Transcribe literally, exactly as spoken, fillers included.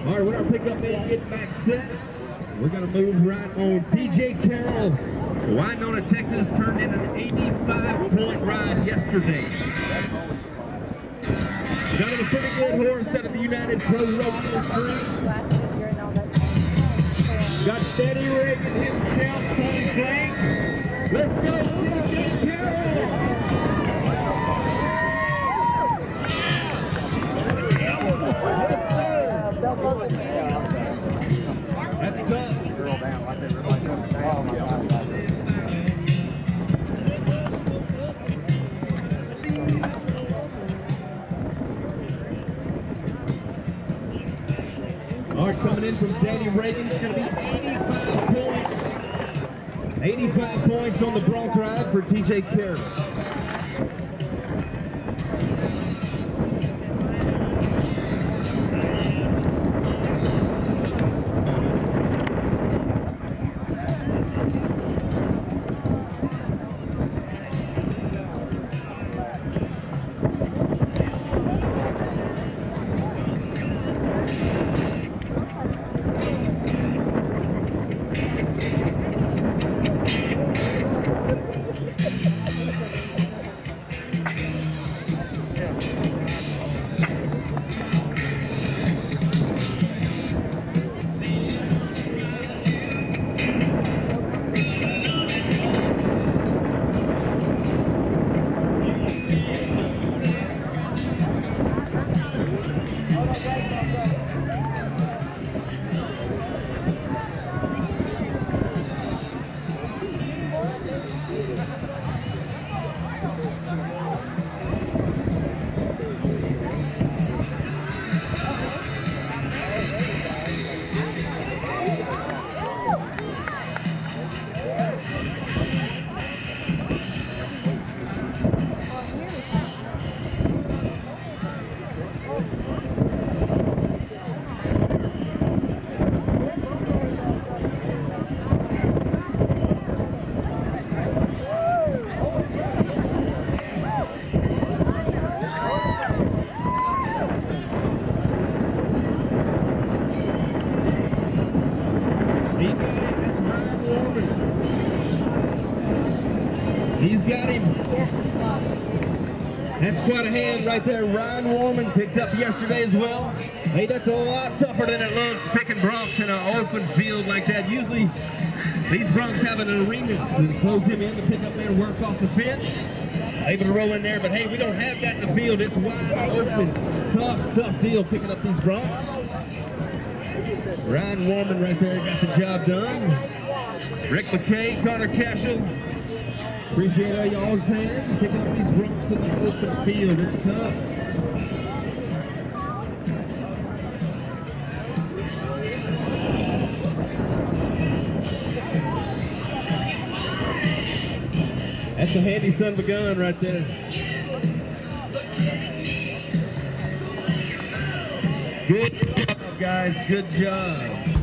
All right, with our pickup man getting back set, we're going to move right on. T J Carroll, Winona, Texas, turned in an eighty-five point ride yesterday. Kind of a pretty good horse out of the United Pro Rodeo Stream. Got Steady Reagan himself pulling flank. Let's go, T J Carroll! Yes, sir! That's tough. All right, coming in from Danny Reagan, it's going to be eighty-five points. eighty-five points on the Bronc ride for T J Carroll. He's got him. That's quite a hand right there. Ryan Warman picked up yesterday as well. Hey, that's a lot tougher than it looks, picking broncs in an open field like that. Usually, these broncs have an arena to close him in. The pickup man work off the fence, able to roll in there. But hey, we don't have that in the field. It's wide open. Tough, tough deal picking up these broncs. Ryan Warman right there got the job done. Rick McKay, Connor Cashel. Appreciate all y'all's hands picking up these broncs in the open field. It's tough. That's a handy son of a gun right there. Good job, guys. Good job.